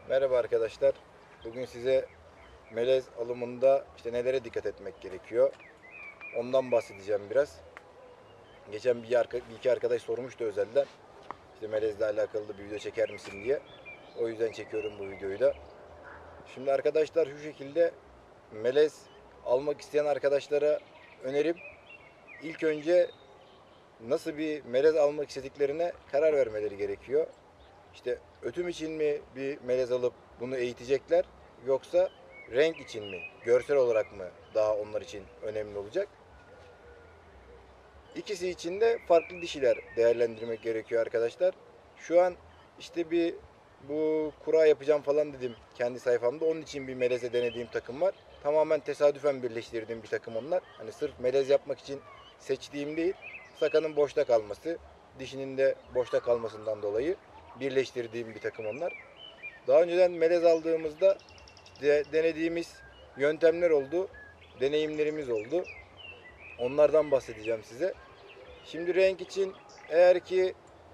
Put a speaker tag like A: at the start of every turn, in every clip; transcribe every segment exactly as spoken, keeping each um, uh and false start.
A: Merhaba arkadaşlar. Bugün size melez alımında işte nelere dikkat etmek gerekiyor. Ondan bahsedeceğim biraz. Geçen bir, arka, bir iki arkadaş sormuştu özelden. İşte melezle alakalı da bir video çeker misin diye. O yüzden çekiyorum bu videoyu da. Şimdi arkadaşlar şu şekilde melez almak isteyen arkadaşlara önerim. İlk önce nasıl bir melez almak istediklerine karar vermeleri gerekiyor. İşte ötüm için mi bir melez alıp bunu eğitecekler yoksa renk için mi, görsel olarak mı daha onlar için önemli olacak? İkisi için de farklı dişiler değerlendirmek gerekiyor arkadaşlar. Şu an işte bir bu kura yapacağım falan dedim kendi sayfamda. Onun için bir meleze denediğim takım var. Tamamen tesadüfen birleştirdiğim bir takım onlar. Hani sırf melez yapmak için seçtiğim değil. Sakanın boşta kalması, dişinin de boşta kalmasından dolayı birleştirdiğim bir takım onlar. Daha önceden melez aldığımızda de, denediğimiz yöntemler oldu, deneyimlerimiz oldu. Onlardan bahsedeceğim size. Şimdi renk için eğer ki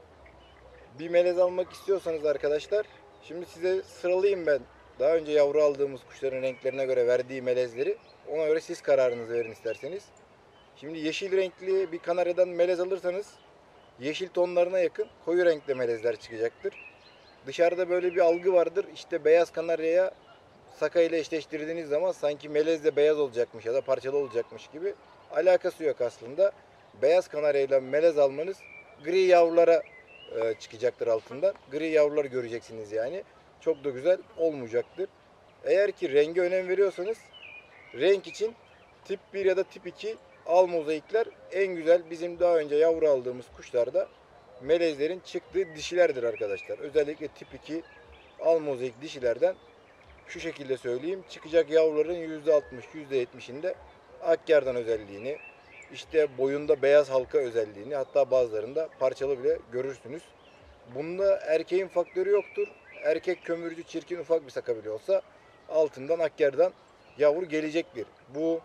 A: bir melez almak istiyorsanız arkadaşlar, şimdi size sıralayayım ben. Daha önce yavru aldığımız kuşların renklerine göre verdiği melezleri. Ona göre siz kararınızı verin isterseniz. Şimdi yeşil renkli bir kanaryadan melez alırsanız yeşil tonlarına yakın koyu renkli melezler çıkacaktır. Dışarıda böyle bir algı vardır. İşte beyaz kanaryaya saka ile eşleştirdiğiniz zaman sanki melez de beyaz olacakmış ya da parçalı olacakmış gibi. Alakası yok aslında. Beyaz kanaryayla melez almanız gri yavrulara e, çıkacaktır altından. Gri yavrular göreceksiniz yani. Çok da güzel olmayacaktır. Eğer ki renge önem veriyorsanız renk için tip bir ya da tip iki al mozaikler en güzel bizim daha önce yavru aldığımız kuşlarda melezlerin çıktığı dişilerdir arkadaşlar. Özellikle tip iki al mozaik dişilerden şu şekilde söyleyeyim. Çıkacak yavruların yüzde altmış yüzde yetmişinde akgerdan özelliğini, işte boyunda beyaz halka özelliğini, hatta bazılarında parçalı bile görürsünüz. Bunda erkeğin faktörü yoktur. Erkek kömürcü çirkin ufak bir saka bile olsa altından akgerdan yavru gelecektir. Bu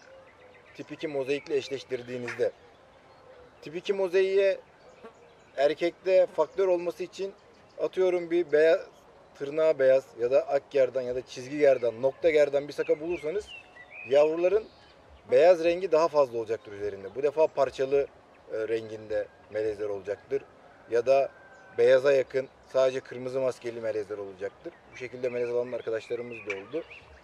A: tip iki mozaikle eşleştirdiğinizde. Tip iki mozaiğe erkekte faktör olması için atıyorum bir beyaz, tırnağı beyaz ya da ak gerdan ya da çizgi gerdan, nokta gerdan bir saka bulursanız yavruların beyaz rengi daha fazla olacaktır üzerinde. Bu defa parçalı e, renginde melezler olacaktır. Ya da beyaza yakın sadece kırmızı maskeli melezler olacaktır. Bu şekilde melez alan arkadaşlarımız da oldu.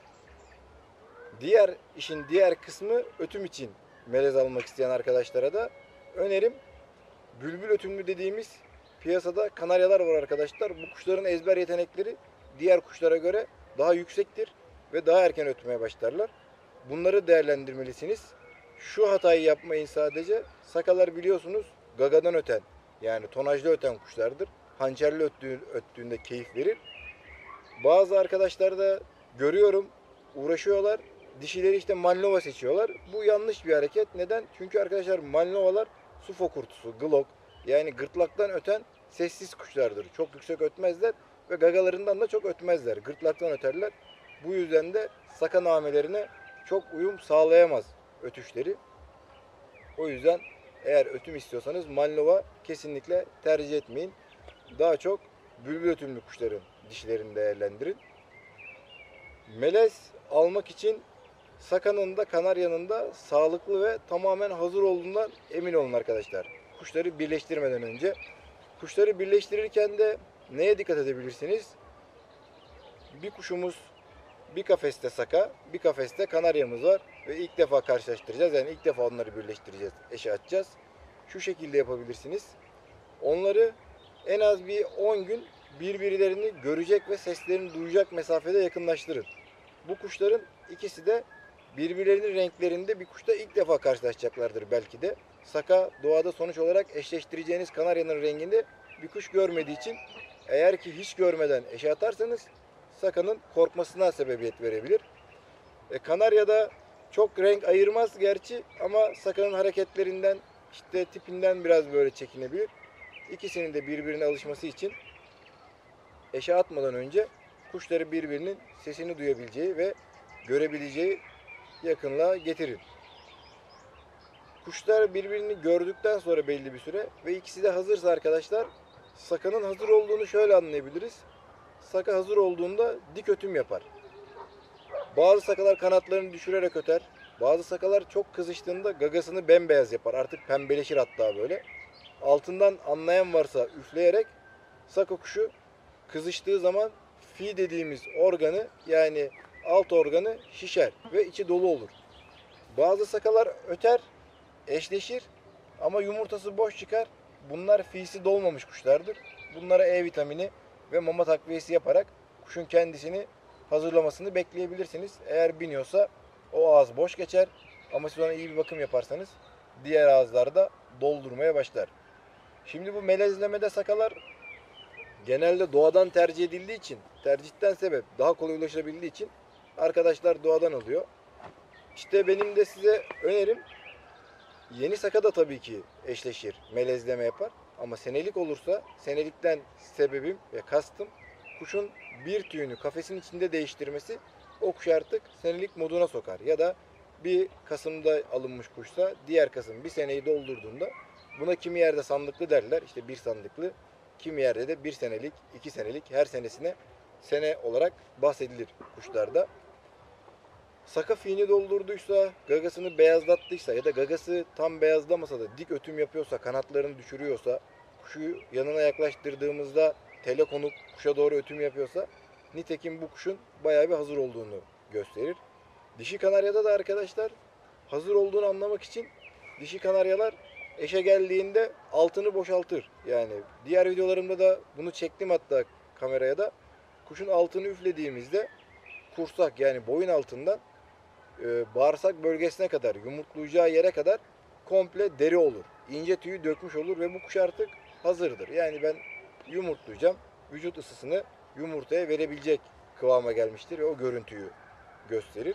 A: Diğer işin diğer kısmı ötüm için melez almak isteyen arkadaşlara da önerim bülbül ötümlü dediğimiz piyasada kanaryalar var arkadaşlar. Bu kuşların ezber yetenekleri diğer kuşlara göre daha yüksektir ve daha erken ötmeye başlarlar. Bunları değerlendirmelisiniz. Şu hatayı yapmayın sadece. Sakalar biliyorsunuz gagadan öten yani tonajlı öten kuşlardır. Hançerli öttüğü, öttüğünde keyif verir. Bazı arkadaşlar da görüyorum uğraşıyorlar. Dişileri işte Malnova seçiyorlar. Bu yanlış bir hareket. Neden? Çünkü arkadaşlar Malnovalar su fokurtusu, glok yani gırtlaktan öten sessiz kuşlardır. Çok yüksek ötmezler ve gagalarından da çok ötmezler. Gırtlaktan öterler. Bu yüzden de saka namelerine çok uyum sağlayamaz ötüşleri. O yüzden eğer ötüm istiyorsanız Malnova kesinlikle tercih etmeyin. Daha çok bülbül ötümlü kuşların dişilerini değerlendirin. Melez almak için sakanın da kanaryanın da sağlıklı ve tamamen hazır olduğundan emin olun arkadaşlar. Kuşları birleştirmeden önce. Kuşları birleştirirken de neye dikkat edebilirsiniz? Bir kuşumuz bir kafeste saka, bir kafeste kanaryamız var ve ilk defa karşılaştıracağız. Yani ilk defa onları birleştireceğiz, eşe atacağız. Şu şekilde yapabilirsiniz. Onları en az bir on gün birbirlerini görecek ve seslerini duyacak mesafede yakınlaştırın. Bu kuşların ikisi de birbirlerinin renklerinde bir kuşta ilk defa karşılaşacaklardır belki de. Saka doğada sonuç olarak eşleştireceğiniz kanaryanın renginde bir kuş görmediği için eğer ki hiç görmeden eşe atarsanız sakanın korkmasına sebebiyet verebilir. E, Kanarya'da çok renk ayırmaz gerçi ama sakanın hareketlerinden işte tipinden biraz böyle çekinebilir. İkisinin de birbirine alışması için eşe atmadan önce kuşları birbirinin sesini duyabileceği ve görebileceği yakınlığa getirin. Kuşlar birbirini gördükten sonra belli bir süre ve ikisi de hazırsa arkadaşlar sakanın hazır olduğunu şöyle anlayabiliriz. saka hazır olduğunda dik ötüm yapar. Bazı sakalar kanatlarını düşürerek öter. Bazı sakalar çok kızıştığında gagasını bembeyaz yapar. Artık pembeleşir hatta böyle. Altından anlayan varsa üfleyerek saka kuşu kızıştığı zaman fi dediğimiz organı, yani alt organı şişer ve içi dolu olur. Bazı sakalar öter, eşleşir ama yumurtası boş çıkar. Bunlar fisi dolmamış kuşlardır. Bunlara E vitamini ve mama takviyesi yaparak kuşun kendisini hazırlamasını bekleyebilirsiniz. Eğer biniyorsa o ağız boş geçer ama siz ona iyi bir bakım yaparsanız diğer ağızlarda doldurmaya başlar. Şimdi bu melezlemede sakalar genelde doğadan tercih edildiği için, tercihten sebep daha kolay ulaşabildiği için arkadaşlar doğadan alıyor. İşte benim de size önerim, yeni saka da tabii ki eşleşir, melezleme yapar. Ama senelik olursa, senelikten sebebim ve kastım kuşun bir tüyünü kafesin içinde değiştirmesi, o kuş artık senelik moduna sokar. Ya da bir Kasım'da alınmış kuşsa diğer Kasım bir seneyi doldurduğunda buna kimi yerde sandıklı derler. İşte bir sandıklı, kimi yerde de bir senelik, iki senelik, her senesine sene olarak bahsedilir kuşlarda. Saka fiini doldurduysa, gagasını beyazlattıysa ya da gagası tam beyazlamasa da dik ötüm yapıyorsa, kanatlarını düşürüyorsa, kuşu yanına yaklaştırdığımızda tele konup kuşa doğru ötüm yapıyorsa, nitekim bu kuşun bayağı bir hazır olduğunu gösterir. Dişi kanaryada da arkadaşlar hazır olduğunu anlamak için dişi kanaryalar eşe geldiğinde altını boşaltır. Yani diğer videolarımda da bunu çektim hatta kameraya da. Kuşun altını üflediğimizde kursak, yani boyun altından e, bağırsak bölgesine kadar, yumurtlayacağı yere kadar komple deri olur. İnce tüyü dökmüş olur ve bu kuş artık hazırdır. Yani ben yumurtlayacağım, vücut ısısını yumurtaya verebilecek kıvama gelmiştir ve o görüntüyü gösterir.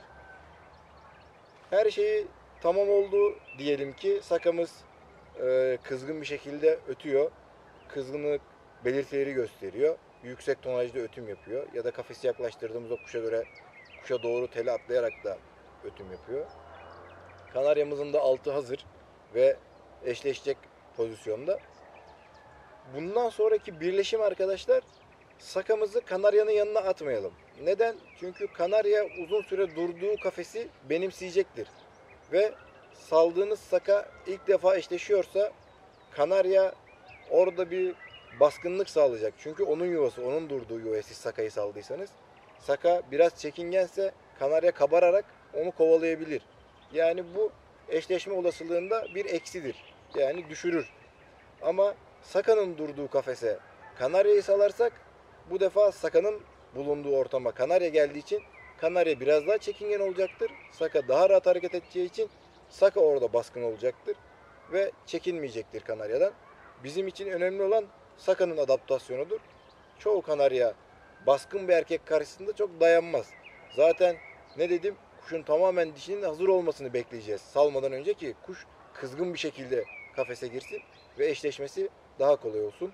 A: Her şeyi tamam oldu diyelim ki sakamız e, kızgın bir şekilde ötüyor. Kızgınlık belirtileri gösteriyor. Yüksek tonajda ötüm yapıyor. Ya da kafesi yaklaştırdığımızda kuşa göre kuşa doğru tele atlayarak da ötüm yapıyor. Kanaryamızın da altı hazır ve eşleşecek pozisyonda. Bundan sonraki birleşim arkadaşlar, sakamızı kanaryanın yanına atmayalım. Neden? Çünkü kanarya uzun süre durduğu kafesi benimseyecektir. Ve saldığınız saka ilk defa eşleşiyorsa kanarya orada bir baskınlık sağlayacak. Çünkü onun yuvası, onun durduğu yuvaya siz sakayı saldıysanız. Saka biraz çekingense kanarya kabararak onu kovalayabilir. Yani bu eşleşme olasılığında bir eksidir. Yani düşürür. Ama sakanın durduğu kafese kanaryayı salarsak bu defa sakanın bulunduğu ortama kanarya geldiği için kanarya biraz daha çekingen olacaktır. Saka daha rahat hareket edeceği için saka orada baskın olacaktır ve çekinmeyecektir kanaryadan. Bizim için önemli olan sakanın adaptasyonudur. Çoğu kanarya baskın bir erkek karşısında çok dayanmaz. Zaten ne dedim? Kuşun tamamen dişinin hazır olmasını bekleyeceğiz salmadan önce ki kuş kızgın bir şekilde kafese girsin ve eşleşmesi daha kolay olsun.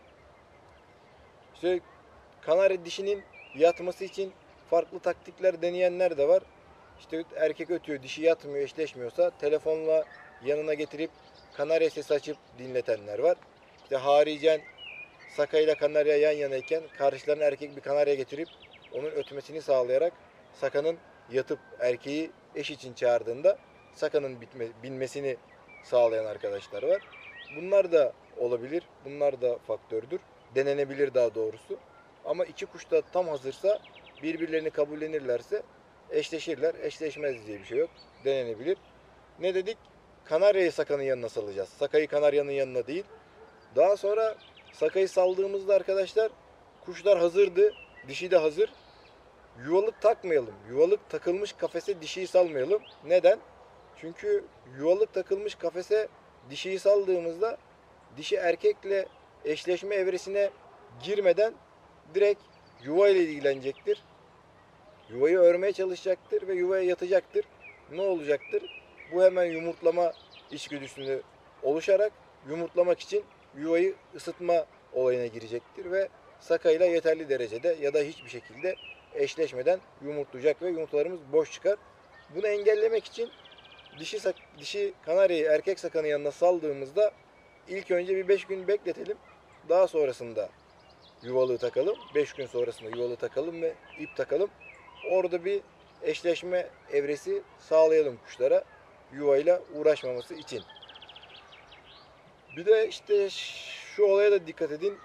A: İşte kanarya dişinin yatması için farklı taktikler deneyenler de var. İşte erkek ötüyor, dişi yatmıyor, eşleşmiyorsa telefonla yanına getirip kanarya sesi açıp dinletenler var. İşte haricen saka ile kanarya yan yanayken karşılarına erkek bir kanarya getirip onun ötmesini sağlayarak sakanın yatıp erkeği eş için çağırdığında sakanın bitme, binmesini sağlayan arkadaşlar var. Bunlar da olabilir. Bunlar da faktördür. Denenebilir daha doğrusu. Ama iki kuş da tam hazırsa, birbirlerini kabullenirlerse eşleşirler. Eşleşmez diye bir şey yok. Denenebilir. Ne dedik? Kanaryayı sakanın yanına salacağız. Sakayı kanaryanın yanına değil. Daha sonra sakayı saldığımızda arkadaşlar kuşlar hazırdı. Dişi de hazır. Yuvalık takmayalım. Yuvalık takılmış kafese dişiyi salmayalım. Neden? Çünkü yuvalık takılmış kafese dişiyi saldığımızda dişi erkekle eşleşme evresine girmeden direkt yuva ile ilgilenecektir. Yuvayı örmeye çalışacaktır ve yuvaya yatacaktır. Ne olacaktır? Bu hemen yumurtlama içgüdüsünü oluşarak yumurtlamak için yuvayı ısıtma olayına girecektir ve sakayla yeterli derecede ya da hiçbir şekilde eşleşmeden yumurtlayacak ve yumurtalarımız boş çıkar. Bunu engellemek için dişi, dişi kanaryayı erkek sakanın yanına saldığımızda ilk önce bir beş gün bekletelim. Daha sonrasında yuvalığı takalım. beş gün sonrasında yuvalığı takalım ve ip takalım. Orada bir eşleşme evresi sağlayalım kuşlara, yuvayla uğraşmaması için. Bir de işte şu olaya da dikkat edin.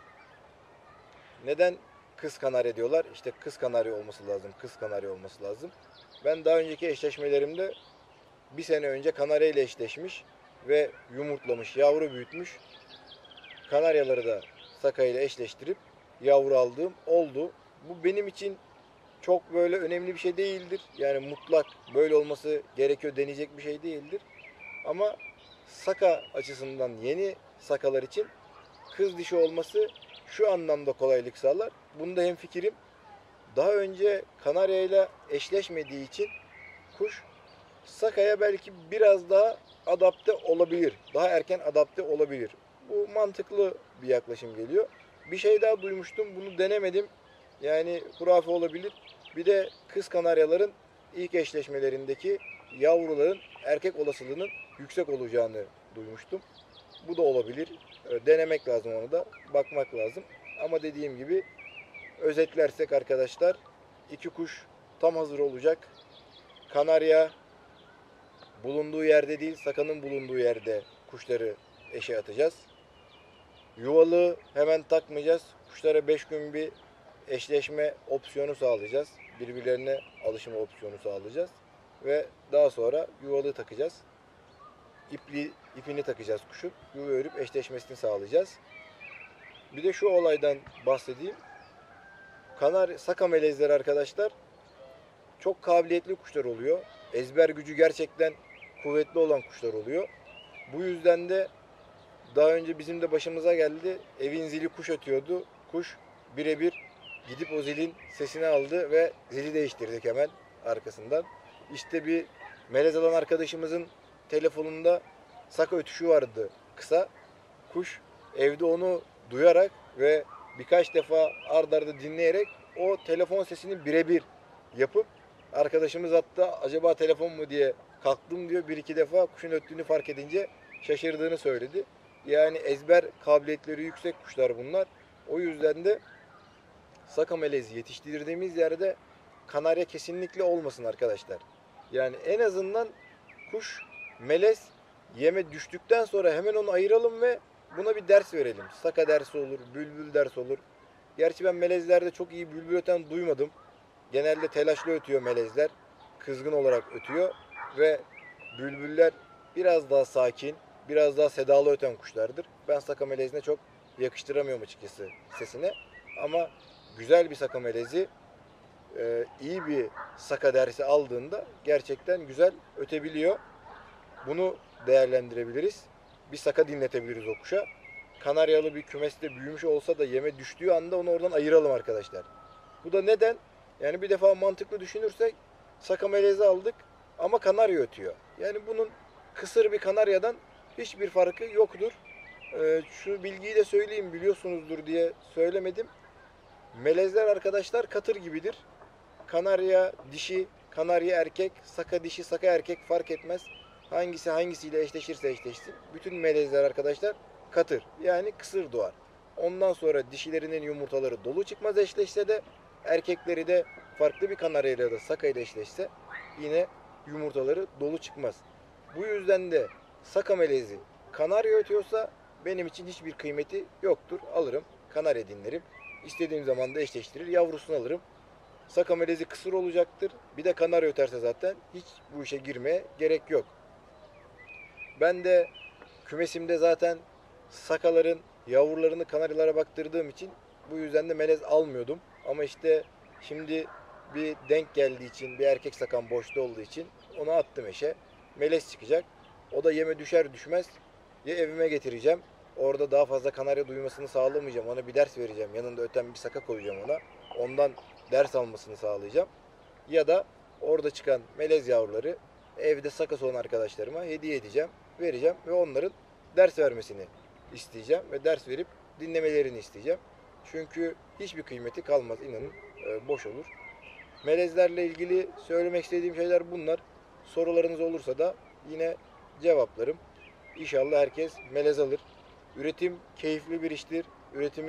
A: Neden kız kanarya diyorlar? İşte kız kanarya olması lazım, kız kanarya olması lazım. Ben daha önceki eşleşmelerimde bir sene önce kanarya ile eşleşmiş ve yumurtlamış, yavru büyütmüş kanaryaları da Saka ile eşleştirip yavru aldığım oldu. Bu benim için çok böyle önemli bir şey değildir. Yani mutlak böyle olması gerekiyor deneyecek bir şey değildir. Ama Saka açısından yeni Sakalar için kız dişi olması şu anlamda kolaylık sağlar. Bunda hemfikirim. Daha önce kanarya ile eşleşmediği için kuş Saka'ya belki biraz daha adapte olabilir. Daha erken adapte olabilir. Bu mantıklı bir yaklaşım geliyor. Bir şey daha duymuştum. Bunu denemedim. Yani hurafe olabilir. Bir de kız kanaryaların ilk eşleşmelerindeki yavruların erkek olasılığının yüksek olacağını duymuştum. Bu da olabilir. Denemek lazım, onu da bakmak lazım. Ama dediğim gibi özetlersek arkadaşlar, iki kuş tam hazır olacak. Kanarya bulunduğu yerde değil, Saka'nın bulunduğu yerde kuşları eşe atacağız. Yuvalığı hemen takmayacağız. Kuşlara beş gün bir eşleşme opsiyonu sağlayacağız. Birbirlerine alışma opsiyonu sağlayacağız. Ve daha sonra yuvalığı takacağız. İpli, ipini takacağız kuşun. Yuva örüp eşleşmesini sağlayacağız. Bir de şu olaydan bahsedeyim. Kanar, Saka melezleri arkadaşlar çok kabiliyetli kuşlar oluyor. Ezber gücü gerçekten kuvvetli olan kuşlar oluyor. Bu yüzden de daha önce bizim de başımıza geldi. Evin zili kuş ötüyordu. Kuş birebir gidip o zilin sesini aldı ve zili değiştirdik hemen arkasından. İşte bir melez alan arkadaşımızın telefonunda Saka ötüşü vardı kısa. Kuş evde onu duyarak ve birkaç defa ard arda dinleyerek o telefon sesini birebir yapıp, arkadaşımız hatta acaba telefon mu diye kalktım diyor, bir iki defa kuşun öttüğünü fark edince şaşırdığını söyledi. Yani ezber kabiliyetleri yüksek kuşlar bunlar. O yüzden de Saka melezi yetiştirdiğimiz yerde kanarya kesinlikle olmasın arkadaşlar. Yani en azından kuş melez yeme düştükten sonra hemen onu ayıralım ve buna bir ders verelim. Saka dersi olur, bülbül dersi olur. Gerçi ben melezlerde çok iyi bülbül öten duymadım. Genelde telaşlı ötüyor melezler. Kızgın olarak ötüyor ve bülbüller biraz daha sakin, biraz daha sedalı öten kuşlardır. Ben Saka melezine çok yakıştıramıyorum açıkçası sesine. Ama güzel bir Saka melezi, iyi bir Saka dersi aldığında gerçekten güzel ötebiliyor. Bunu değerlendirebiliriz. Bir Saka dinletebiliriz o kuşa. Kanaryalı bir kümeste büyümüş olsa da yeme düştüğü anda onu oradan ayıralım arkadaşlar. Bu da neden? Yani bir defa mantıklı düşünürsek Saka melezi aldık ama kanarya ötüyor. Yani bunun kısır bir kanaryadan hiçbir farkı yoktur. Ee, şu bilgiyi de söyleyeyim, biliyorsunuzdur diye söylemedim. Melezler arkadaşlar katır gibidir. Kanarya dişi, kanarya erkek, Saka dişi, Saka erkek fark etmez. Hangisi hangisiyle eşleşirse eşleşsin. Bütün melezler arkadaşlar katır. Yani kısır doğar. Ondan sonra dişilerinin yumurtaları dolu çıkmaz eşleşse de, erkekleri de farklı bir kanaryayla da Saka ile eşleşse yine yumurtaları dolu çıkmaz. Bu yüzden de Saka melezi kanarya ötüyorsa benim için hiçbir kıymeti yoktur. Alırım, kanarya dinlerim. İstediğim zaman da eşleştirir, yavrusunu alırım. Saka melezi kısır olacaktır. Bir de kanarya öterse zaten hiç bu işe girmeye gerek yok. Ben de kümesimde zaten Sakaların yavrularını kanaryalara baktırdığım için bu yüzden de melez almıyordum. Ama işte şimdi bir denk geldiği için, bir erkek sakan boşta olduğu için onu attım eşe. Melez çıkacak. O da yeme düşer düşmez ya evime getireceğim. Orada daha fazla kanarya duymasını sağlamayacağım. Ona bir ders vereceğim. Yanında öten bir Saka koyacağım ona. Ondan ders almasını sağlayacağım. Ya da orada çıkan melez yavruları evde Sakası olan arkadaşlarıma hediye edeceğim, vereceğim ve onların ders vermesini isteyeceğim ve ders verip dinlemelerini isteyeceğim. Çünkü hiçbir kıymeti kalmaz, inanın, boş olur. Melezlerle ilgili söylemek istediğim şeyler bunlar. Sorularınız olursa da yine cevaplarım. İnşallah herkes melez alır. Üretim keyifli bir iştir. Üretimi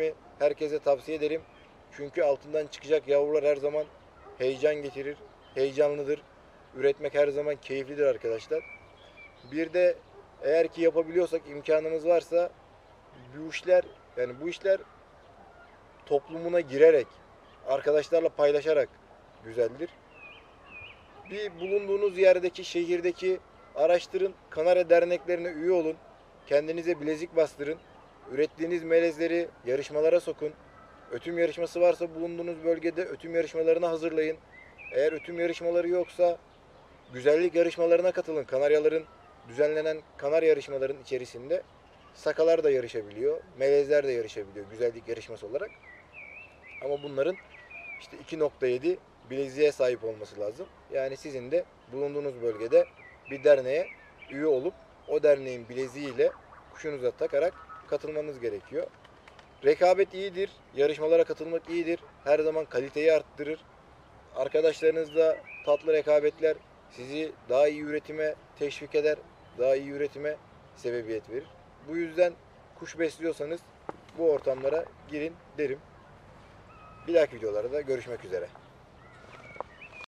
A: herkese tavsiye ederim. Çünkü altından çıkacak yavrular her zaman heyecan getirir. Heyecanlıdır. Üretmek her zaman keyiflidir arkadaşlar. Bir de eğer ki yapabiliyorsak, imkanımız varsa bu işler, yani bu işler toplumuna girerek, arkadaşlarla paylaşarak güzeldir. Bir bulunduğunuz yerdeki, şehirdeki araştırın, Kanarya derneklerine üye olun. Kendinize bilezik bastırın. Ürettiğiniz melezleri yarışmalara sokun. Ötüm yarışması varsa bulunduğunuz bölgede ötüm yarışmalarına hazırlayın. Eğer ötüm yarışmaları yoksa güzellik yarışmalarına katılın. Kanaryaların düzenlenen kanar yarışmaların içerisinde sakalar da yarışabiliyor, melezler de yarışabiliyor güzellik yarışması olarak. Ama bunların işte iki nokta yedi bileziğe sahip olması lazım. Yani sizin de bulunduğunuz bölgede bir derneğe üye olup o derneğin bileziğiyle kuşunuza takarak katılmanız gerekiyor. Rekabet iyidir, yarışmalara katılmak iyidir. Her zaman kaliteyi arttırır. Arkadaşlarınızla tatlı rekabetler sizi daha iyi üretime teşvik eder, daha iyi üretime sebebiyet verir. Bu yüzden kuş besliyorsanız bu ortamlara girin derim. Bir dahaki videolarda görüşmek üzere.